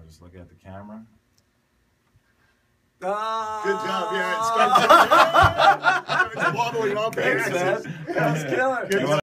Just look at the camera. Good job, yeah. It's wobbling off. Thanks, man. That was killer.